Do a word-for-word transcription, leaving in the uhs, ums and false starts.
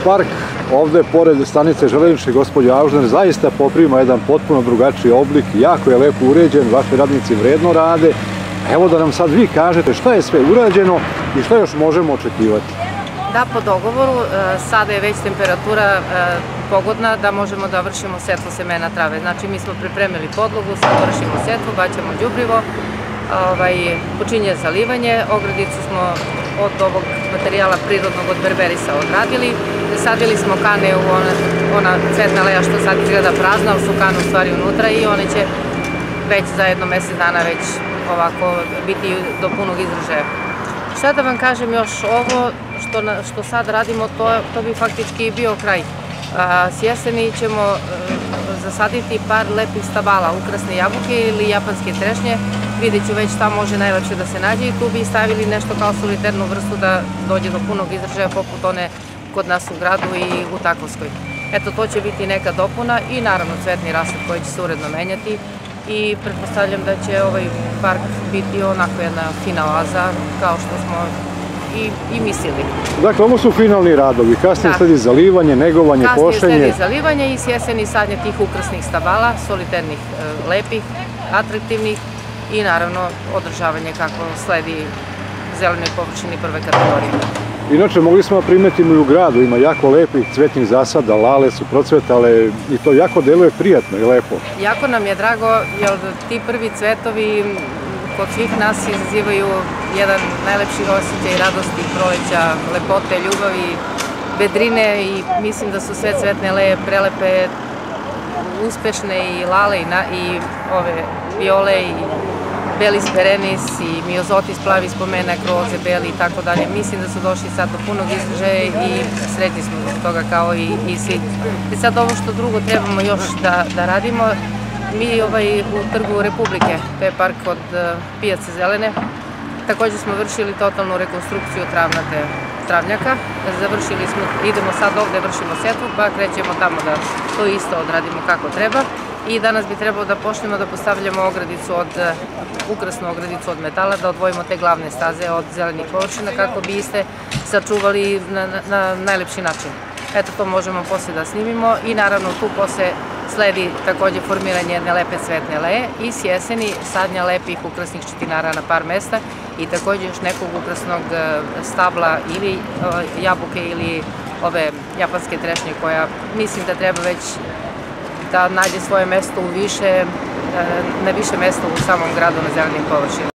park ovde pored stanice železničke gospođe Aužner zaista poprima jedan potpuno drugačiji oblik, jako je lepo uređen, vaši radnici vredno rade. Evo da nam sad vi kažete šta je sve urađeno i šta još možemo očekivati. Da, po dogovoru, sada je već temperatura pogodna da možemo da vršimo setvu semena trave. Znači, mi smo pripremili podlogu, sad vršimo setvu, baćemo đubrivo, počinje zalivanje, ogradicu smo od ovog materijala prirodnog od berberisa odradili, sadili smo kane u ona cvetna leja što sad izgleda prazna, ali su kane u stvari unutra i one će već za jedno mesec dana već ovako biti do punog izražaja. Šta da vam kažem još, ovo što sad radimo, to bi faktički bio kraj. S jeseni ćemo zasaditi par lepih stabala, ukrasne jabuke ili japanske trešnje. Vidjet ću već šta može najlepše da se nađe i tu bi stavili nešto kao soliternu vrstu da dođe do punog izražaja poput one kod nas u gradu i u Takovskoj. Eto, to će biti neka dopuna i naravno cvetni rasad koji će se uredno menjati i pretpostavljam da će ovaj park biti onako jedna fina oaza kao što smo i mislili. Dakle, ovo su finalni radovi, kasnije sledi zalivanje, negovanje, košenje. Kasnije sledi zalivanje i s jeseni sadnje tih ukrasnih stabala, soliternih, lepih, atraktivnih i naravno održavanje kako sledi zelenoj površini prve kategorije. Inače, mogli smo primetiti i u gradu, ima jako lepih cvetnih zasada, lale su procvetale i to jako deluje prijatno i lepo. Jako nam je drago, jer ti prvi cvetovi kod svih nas izazivaju jedan najlepši osjećaj radosti, proleća, lepote, ljubavi, vedrine i mislim da su sve cvetne leje prelepe, uspešne i lale i ove viole i belis perennis i miozotis plavi spomenak, roze, beli i tako dalje. Mislim da su došli sad do punog izražaja i sretni smo zbog toga kao i svi. I sad ovo što drugo trebamo još da radimo, mi u Trgu Republike, to je park od pijace Zelene, također smo vršili totalnu rekonstrukciju travnjaka. Završili smo, idemo sad ovde, vršimo setvu, pa krećemo tamo da to isto odradimo kako treba. I danas bi trebalo da počnemo da postavljamo ogradicu od, ukrasnu ogradicu od metala, da odvojimo te glavne staze od zelenih površina kako bi iste sačuvali na najlepši način. Eto, to možemo posle da snimimo i naravno tu posle sledi takođe formiranje jedne lepe cvetne leje i s jeseni sadnja lepih ukrasnih četinara na par mesta i takođe još nekog ukrasnog stabla ili jabuke ili ove japanske trešnje koja mislim da treba već da nađe svoje mesto u više, na više mesta u samom gradu na zelenim površinama.